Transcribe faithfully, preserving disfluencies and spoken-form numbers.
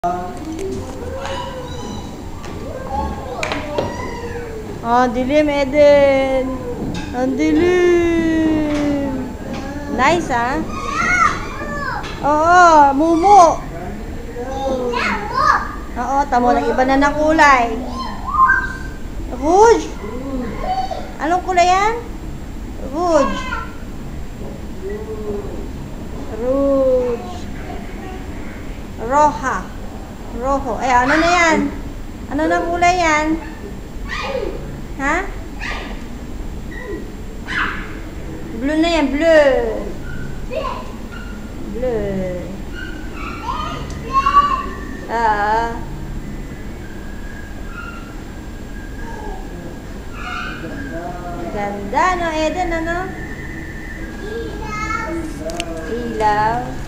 Oh, dilim, Eden. Ang dilim. Nice, ah. Oo, mumu. Oo, tamo lang iba na ng kulay. Rouge. Anong kulay yan? Rouge. Rouge. Roja. Rojo. Eh, ano na yan? Ano na kulay yan? Ha? Blue na yan, blue. Blue. Ah. Ganda, no, Eden, ano? Ilaw. Ilaw.